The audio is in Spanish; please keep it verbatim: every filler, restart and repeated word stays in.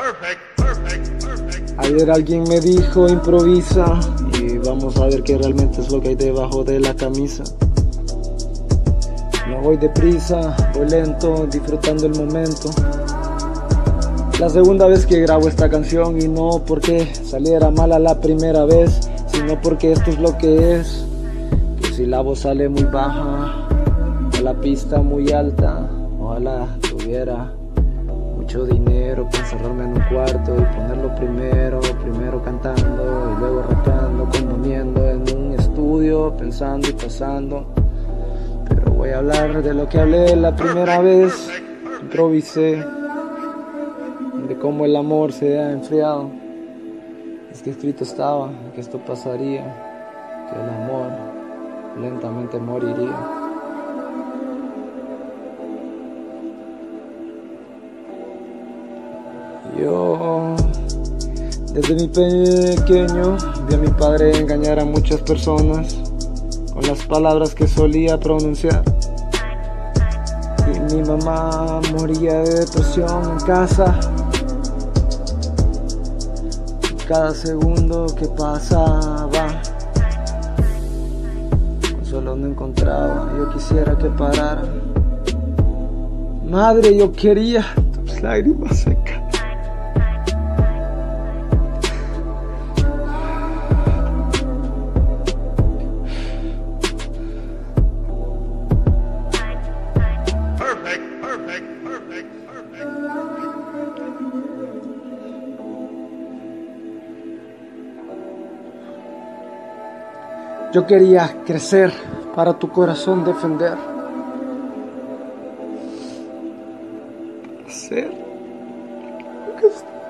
Ayer alguien me dijo improvisa y vamos a ver qué realmente es lo que hay debajo de la camisa. No voy deprisa, voy lento, disfrutando el momento. La segunda vez que grabo esta canción y no porque saliera mala la primera vez, sino porque esto es lo que es. Que si la voz sale muy baja o la pista muy alta, ojalá tuviera mucho dinero para encerrarme en un cuarto y ponerlo primero, primero cantando y luego rapando, componiendo en un estudio, pensando y pasando. Pero voy a hablar de lo que hablé la primera vez, improvisé, de cómo el amor se ha enfriado. Es que escrito estaba que esto pasaría, que el amor lentamente moriría. Yo, desde mi pequeño, vi a mi padre engañar a muchas personas con las palabras que solía pronunciar. Y mi mamá moría de depresión en casa. Cada segundo que pasaba, consuelo no encontraba. Yo quisiera que parara. Madre, yo quería tus lágrimas secas. Yo quería crecer para tu corazón defender. Ser.